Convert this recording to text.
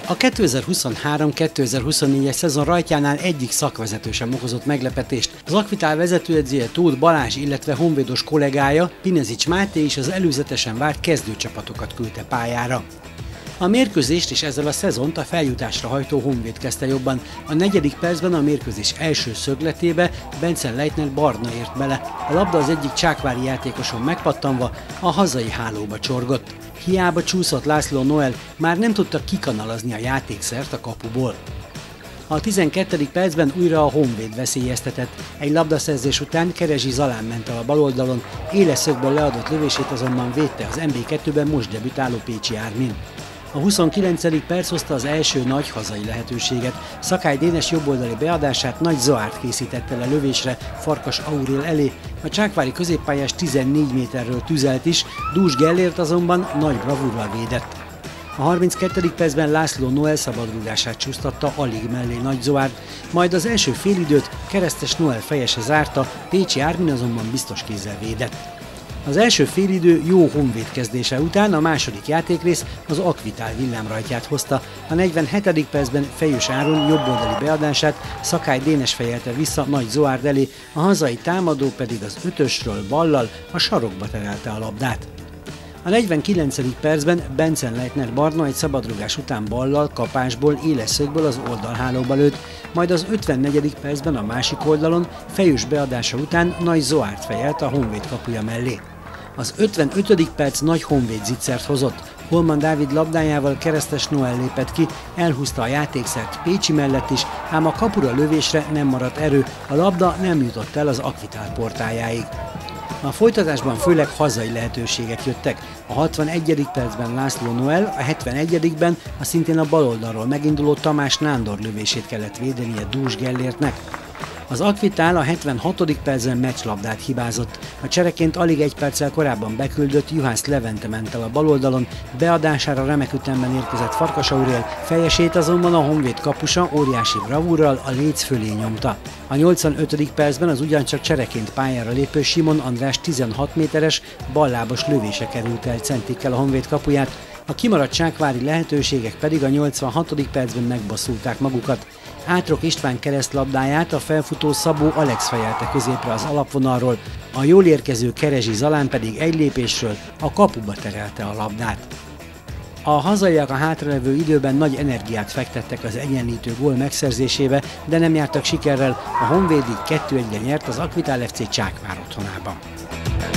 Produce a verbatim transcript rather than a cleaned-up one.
A kétezer-huszonhárom kétezer-huszonnégyes szezon rajtjánál egyik szakvezető sem okozott meglepetést. Az Akvitál vezetőedzője Tóth Balázs, illetve honvédos kollégája Pinezics Máté is az előzetesen várt kezdőcsapatokat küldte pályára. A mérkőzést és ezzel a szezont a feljutásra hajtó Honvéd kezdte jobban. A negyedik percben a mérkőzés első szögletébe Bence Leitner Barna ért bele. A labda az egyik csákvári játékoson megpattanva a hazai hálóba csorgott. Hiába csúszott László Noel, már nem tudta kikanalazni a játékszert a kapuból. A tizenkettedik percben újra a Honvéd veszélyeztetett. Egy labdaszerzés után Kerezsi Zalán ment el a baloldalon, éles szögből leadott lövését azonban védte az en bé kettőben most debütáló Pécsi Ármin. A huszonkilencedik perc hozta az első nagy hazai lehetőséget. Szakály Dénes jobboldali beadását Nagy Zoárt készítette le lövésre Farkas Aurél elé. A csákvári középpályás tizennégy méterről tüzelt is, Dús Gellért azonban nagy bravúrral védett. A harminckettedik percben László Noel szabadrúgását csúsztatta alig mellé Nagy Zoárd, majd az első félidőt Keresztes Noel fejese zárta, Pécsi Ármin azonban biztos kézzel védett. Az első félidő jó Honvéd kezdése után a második játékrész az Akvitál villámrajtját hozta. A negyvenhetedik percben Fejős Áron jobboldali beadását Szakály Dénes fejelte vissza Nagy Zoárd elé, a hazai támadó pedig az ötösről ballal a sarokba terelte a labdát. A negyvenkilencedik percben Bence Leitner Barna egy szabadrugás után ballal, kapásból, éles szögből az oldalhálóba lőtt, majd az ötvennegyedik percben a másik oldalon Fejős beadása után Nagy Zoárd fejelt a Honvéd kapuja mellé. Az ötvenötödik perc nagy Honvéd zicsert hozott. Holman Dávid labdájával Keresztes Noel lépett ki, elhúzta a játékszert Pécsi mellett is, ám a kapura lövésre nem maradt erő, a labda nem jutott el az Akvitál portájáig. A folytatásban főleg hazai lehetőségek jöttek. A hatvanegyedik percben László Noel, a hetvenegyedikben a szintén a baloldalról meginduló Tamás Nándor lövését kellett védenie Dús Gellértnek. Az Akvitál a hetvenhatodik percben meccslabdát hibázott. A csereként alig egy perccel korábban beküldött Juhász Levente ment el a baloldalon, beadására remek ütemben érkezett Farkas Aurél, fejesét azonban a Honvéd kapusa óriási bravúrral a léc fölé nyomta. A nyolcvanötödik percben az ugyancsak csereként pályára lépő Simon András tizenhat méteres, ballábos lövése került el centikkel a Honvéd kapuját, a kimaradt csákvári lehetőségek pedig a nyolcvanhatodik percben megbosszulták magukat. Átrok István keresztlabdáját a felfutó Szabó Alex fejelte középre az alapvonalról, a jól érkező Kerezsi Zalán pedig egy lépésről a kapuba terelte a labdát. A hazaiak a hátralevő időben nagy energiát fektettek az egyenlítő gól megszerzésébe, de nem jártak sikerrel, a Honvéd így kettő egyre nyert az Akvitál ef cé Csákvár otthonában.